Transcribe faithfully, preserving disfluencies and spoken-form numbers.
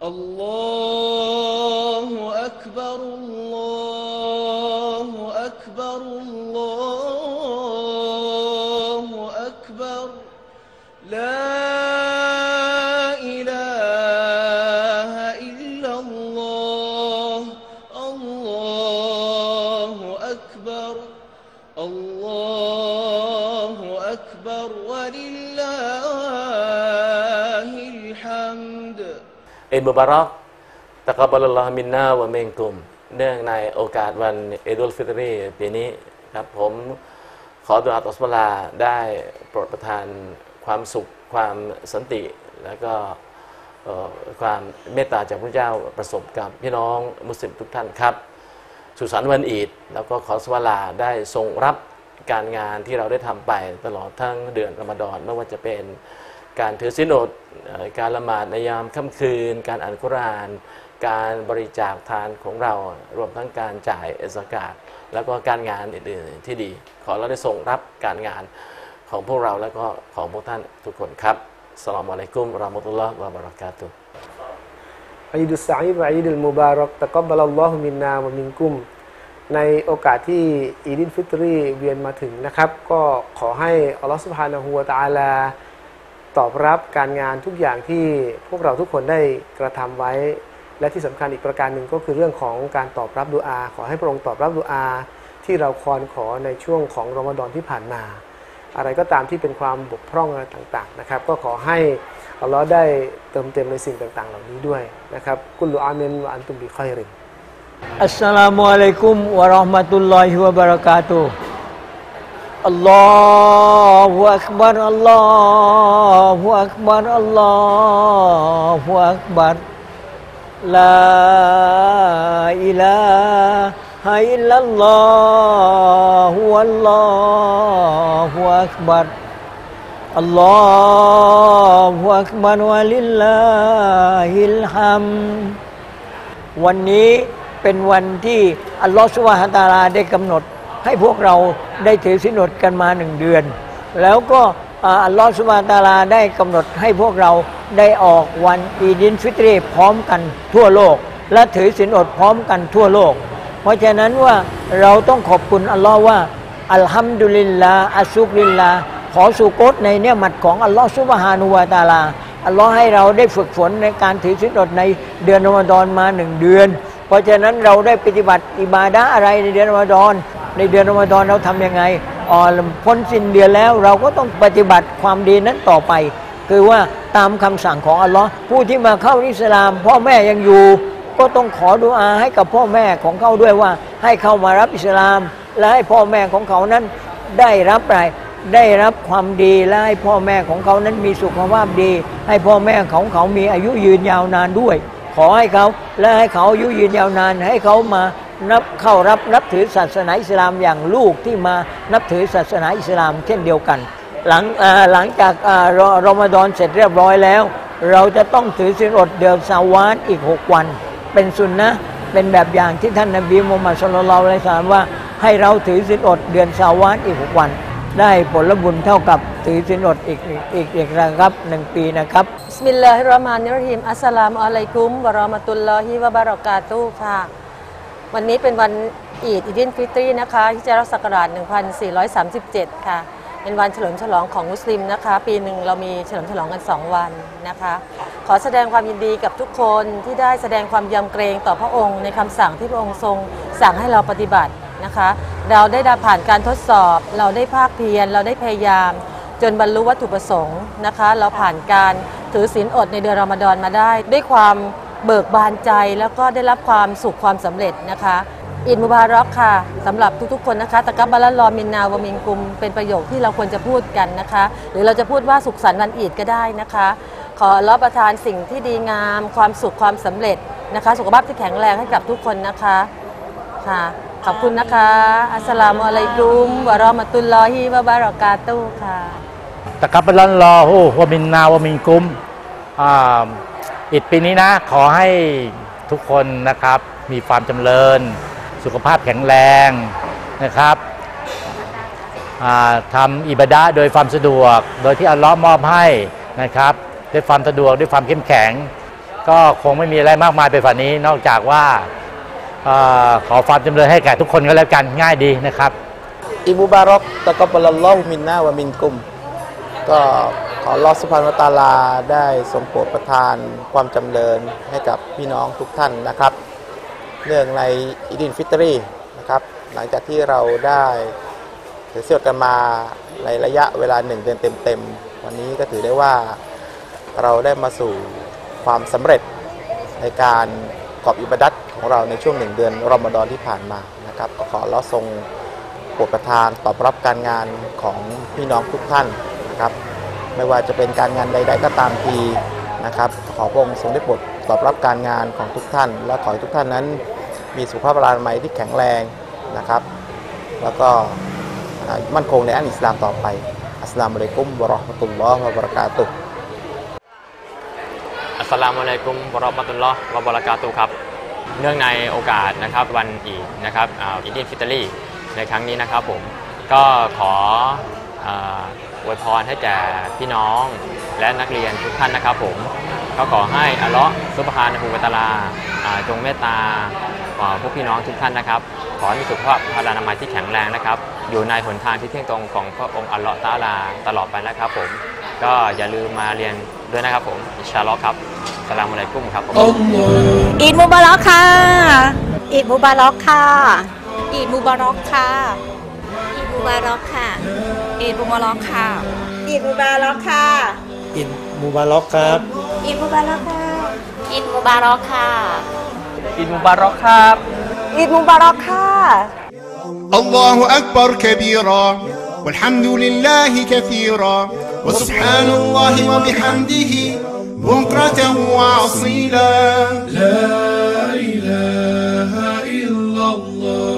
الله أكبر الله أكبر الله أكبر لا إله إلا الله الله أكبر الله أكبر ولله الحمد อิดมุบารอกตะกับบะลัลลอฮ์มินนาวะมินกุมเนื่องในโอกาสวันอีดุลฟิตรีปีนี้ครับผมขอดุอาอัลลอฮฺได้โปรดประทานความสุขความสันติและก็ความเมตตาจากพระเจ้าประสบกับพี่น้องมุสลิมทุกท่านครับสุสานวันอีดแล้วก็ขอสวาลาได้ทรงรับการงานที่เราได้ทำไปตลอดทั้งเดือนรอมฎอนไม่ว่าจะเป็นการถือศีลอดการละหมาดในยามค่ำคืนการอ่านกุรอานการบริจาคทานของเรารวมทั้งการจ่ายซะกาตแล้วก็การงานอื่นๆที่ดีขอเราได้ส่งรับการงานของพวกเราแล้วก็ของพวกท่านทุกคนครับอัสสลามุอะลัยกุมวะเราะห์มะตุลลอฮ์วะบะเราะกาตุฮ์อีดุสซะอีดวะอีดุลมุบารอกตะกับบะลัลลอฮุมินนาวะมินกุมในโอกาสที่อีดุลฟิตรีเวียนมาถึงนะครับก็ขอให้อัลลอฮฺซุบฮานะฮูวะตะอาลาตอบรับการงานทุกอย่างที่พวกเราทุกคนได้กระทำไว้และที่สำคัญอีกประการหนึ่งก็คือเรื่องของการตอบรับดุอาขอให้พระองค์ตอบรับดุอาที่เราควรขอในช่วงของรอมฎอนที่ผ่านมาอะไรก็ตามที่เป็นความบกพร่องอะไรต่างๆนะครับก็ขอให้อัลลอฮ์ได้เติมเต็มในสิ่งต่างๆเหล่านี้ด้วยนะครับกุลลุอามินวะอันตุมบิค็อยรินอัสสลามุอะลัยกุมวะเราะห์มะตุลลอฮิวะบะเราะกาตุฮ์อัลลอฮุอักบัรอัลลอฮุอักบัรอัลลอฮุอักบัรลาอิลาฮะอิลลัลลอฮุอัลลอฮุอักบัรอัลลอฮุอักบัรวะลิลลาฮิลฮัมด์วันนี้เป็นวันที่อัลลอฮฺซุบฮานะฮูวะตะอาลาได้กำหนดให้พวกเราได้ถือศีลอดกันมาหนึ่งเดือนแล้วก็อัลลอฮฺซุบฮานะฮูวะตะอาลาได้กำหนดให้พวกเราได้ออกวันอีดินฟิตรีพร้อมกันทั่วโลกและถือศีลอดพร้อมกันทั่วโลกเพราะฉะนั้นว่าเราต้องขอบคุณอัลลอฮ์ว่าอัลฮัมดุลิลลาห์อัชชุกริลลาห์ขอสุโกตในเนืมัดของอัลลอฮฺซุบฮานะฮูวะตะอาลาอัลลอฮ์ให้เราได้ฝึกฝนในการถือศีลอดในเดือนรอมฎอนมาหนึ่งเดือนเพราะฉะนั้นเราได้ปฏิบัติอิบาดะห์อะไรในเดือนรอมฎอนในเดือนรอมฎอนเราทำยังไงอ่อนพ้นสิ้นเดือนแล้วเราก็ต้องปฏิบัติความดีนั้นต่อไปคือว่าตามคำสั่งของอัลลอฮ์ผู้ที่มาเข้าอิสลามพ่อแม่ยังอยู่ก็ต้องขอดุอาให้กับพ่อแม่ของเขาด้วยว่าให้เข้ามารับอิสลามและให้พ่อแม่ของเขานั้นได้รับอะไรได้รับความดีและให้พ่อแม่ของเขานั้นมีสุขภาพดีให้พ่อแม่ของเขามีอายุยืนยาวนานด้วยขอให้เขาและให้เขาอายุยืนยาวนานให้เขามานับเข้ารับนับถือศาสนาอิสลามอย่างลูกที่มานับถือศาสนาอิสลามเช่นเดียวกันหลังหลังจากรอมฎอนเสร็จเรียบร้อยแล้วเราจะต้องถือศีลอดเดือนซาวาลอีกหกวันเป็นสุนนะเป็นแบบอย่างที่ท่านนบีมุฮัมมัดศ็อลลัลลอฮุอะลัยฮิวะซัลลัมว่าให้เราถือศีลอดเดือนซาวาลอีกหกวันได้ผลบุญเท่ากับถือศีลอดอีกอีกอีกนะครับหนึ่งปีนะครับบิสมิลลาฮิรเราะห์มานิรเราะฮีมอัสสลามุอะลัยกุมวะเราะห์มะตุลลอฮิวะบะเราะกาตุฮ์ค่ะวันนี้เป็นวันอีดอีดินฟิตรีนะคะฮิจเราะห์ศักราชหนึ่งพันสี่ร้อยสามสิบเจ็ดค่ะเป็นวันเฉลิมฉลองของมุสลิมนะคะปีหนึ่งเรามีเฉลิมฉลองกันสองวันนะคะขอแสดงความยินดีกับทุกคนที่ได้แสดงความยำเกรงต่อพระองค์ในคำสั่งที่พระองค์ทรงสั่งให้เราปฏิบัตินะคะเราได้ผ่านการทดสอบเราได้ภาคเพียรเราได้พยายามจนบรรลุวัตถุประสงค์นะคะเราผ่านการถือศีลอดในเดือนรอมฎอนมาได้ด้วยความเบิกบานใจแล้วก็ได้รับความสุขความสำเร็จนะคะอีดมุบารอกค่ะสำหรับทุกๆคนนะคะตะกับบะลัลลอฮ์มินนาวะมินกุมเป็นประโยคที่เราควรจะพูดกันนะคะหรือเราจะพูดว่าสุขสันต์วันอีดก็ได้นะคะขออัลเลาะห์ประทานสิ่งที่ดีงามความสุขความสำเร็จนะคะสุขภาพที่แข็งแรงให้กับทุกคนนะคะค่ะขอบคุณนะคะอัสสลามุอะลัยกุมวะเราะห์มะตุลลอฮิวะบะเราะกาตุฮ์ค่ะตะกับบะลัลลอฮุวะมินนาวะมินกุมอ่าอีดปีนี้นะขอให้ทุกคนนะครับมีความจำเริญสุขภาพแข็งแรงนะครับทำอิบาดะห์โดยความสะดวกโดยที่อัลลอฮ์มอบให้นะครับด้วยความสะดวกด้วยความเข้มแข็งก็คงไม่มีอะไรมากมายไปกว่านี้นอกจากว่าเอ่อขอความจำเริญให้แก่ทุกคนก็แล้วกันง่ายดีนะครับอิมุบารอกตะกับบลัลลอฮุมินนาวะมินกุมก็ขออัลเลาะห์ซุบฮานะฮูวะตะอาลาได้ทรงโปรดประทานความจำเริญให้กับพี่น้องทุกท่านนะครับเนื่องในอีดินฟิตรีนะครับหลังจากที่เราได้ถือศีลอดกันมาในระยะเวลาหนึ่งเดือนเต็มๆวันนี้ก็ถือได้ว่าเราได้มาสู่ความสำเร็จในการประกอบอิบาดัตของเราในช่วงหนึ่งเดือนรอมฎอนที่ผ่านมานะครับก็ขออัลเลาะห์ทรงโปรดประทานตอบรับการงานของพี่น้องทุกท่านนะครับไม่ว่าจะเป็นการงานใดๆก็ตามทีนะครับขอพระองค์ทรงได้โปรดตอบรับการงานของทุกท่านและขอให้ทุกท่านนั้นมีสุขภาพร่างกายที่แข็งแรงนะครับแล้วก็มั่นคงในอันอิสลามต่อไปอัสสลามุอะลัยกุมวะเราะห์มะตุลลอฮ์วะบะเราะกาตุฮ์อัสสลามุอะลัยกุมวะเราะห์มะตุลลอฮ์วะบะเราะกาตุฮ์ครับเนื่องในโอกาสนะครับวันอีดนะครับอีดฟิตรีในครั้งนี้นะครับผมก็ขออวยพรให้แก่พี่น้องและนักเรียนทุกท่านนะครับผมก็ขอให้อัลเลาะห์ซุบฮานะฮูวะตะอาลาจงเมตตาพวกพี่น้องทุกท่านนะครับขอให้มีสุขภาพพลานามัยที่แข็งแรงนะครับอยู่ในหนทางที่เที่ยงตรงของพระองค์อัลเลาะห์ตะอาลาตลอดไปนะครับผมก็อย่าลืมมาเรียนด้วยนะครับผมอินชาอัลเลาะห์ครับอัสสลามุอะลัยกุมครับผมอีดมุบารอกค่ะอีดมุบารอกค่ะอีดมุบารอกค่ะอีดมุบารอกค่ะอีดมุบารอกค่ะอีดมุบารอกค่ะอิดมุบารอกครับอีดมุบารอกค่ะอีดมุบารอกค่ะอีดมุบารอกครับอีดมุบารอกค่ะ الله أكبر كبيرا والحمد لله كثيرا وسبحان الله وبحمده بكرة وأصيلا لا إله إلا الله